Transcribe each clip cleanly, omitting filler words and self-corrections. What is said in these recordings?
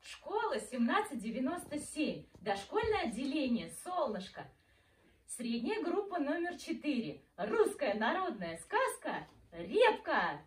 Школа 1797. Дошкольное отделение «Солнышко». Средняя группа номер 4. Русская народная сказка «Репка».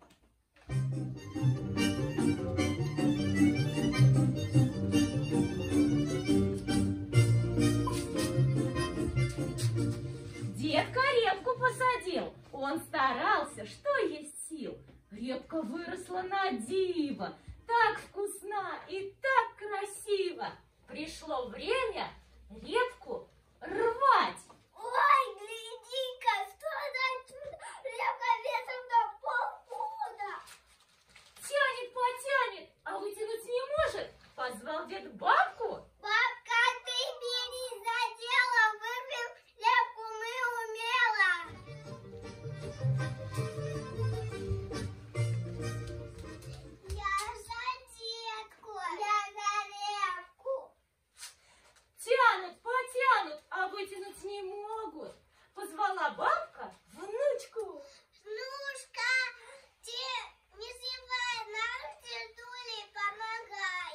Дедка репку посадил. Он старался, что есть сил. Репка выросла на диво. Так вкусна и так красиво. Пришло время репку рвать. Ой, гляди-ка, что за чудо! Репка весом до полпуда. Тянет, потянет, а вытянуть не может. Позвал дед бабку. Бабка, ты бери за дело, вырвем репку мы умело. Я за детку, я за репку. Тянут, потянут, а вытянуть не могут. Позвала бабка внучку. Внушка, ты не зевай, нам дедуле помогай.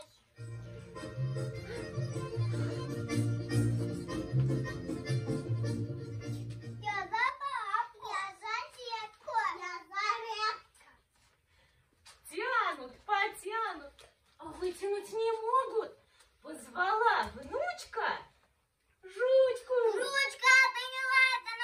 Я за бабку, я за детку, я за репку. Тянут, потянут, а вытянуть не могут. Позвала внучка жучку. Жучка, ты милая, ты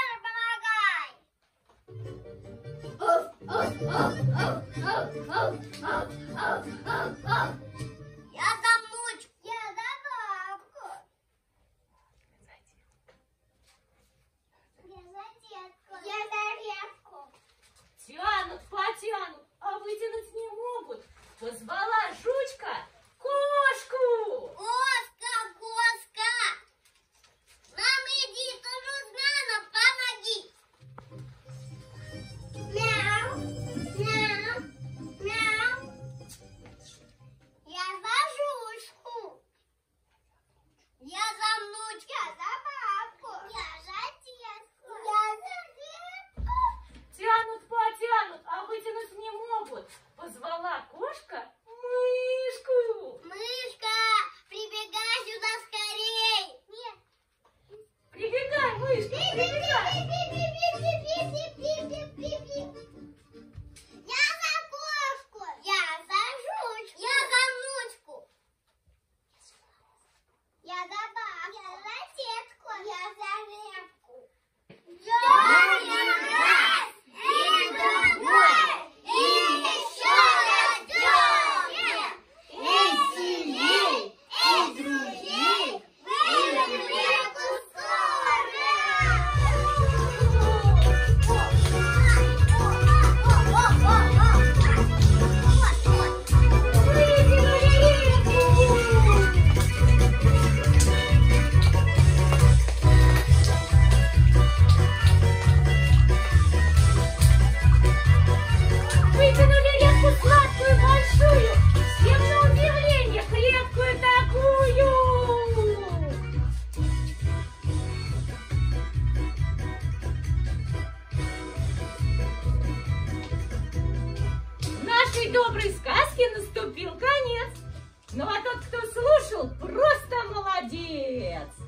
нам тоже помогай. Я за внучку, я за бабку. Я за детку, я за репку. Тянут, потянут, а вытянуть не могут. Позвала жучка кошку. Коска, коска, нам иди, ты нужна, нам помоги. Мяу, мяу, мяу. Я за жучку. Я за внучку. Я за бабку. Я за детку. Я за репку. Тянут, потянут, а вытянуть не могут. Позвала кошка мышку. Мышка, прибегай сюда скорей. Нет. Прибегай, мышка, прибегай. Я за кошку. Я за жучку. Я за внучку. Я за бабку. Я за детку. Я за репку. Раз, и другой, и еще раз дёрнем. Эй, сильней, эй, дружней, вырвем репку Вытянули репку сладкую большую, всем на удивление крепкую такую. Нашей доброй сказке наступил конец. Ну а тот, кто слушал, просто молодец.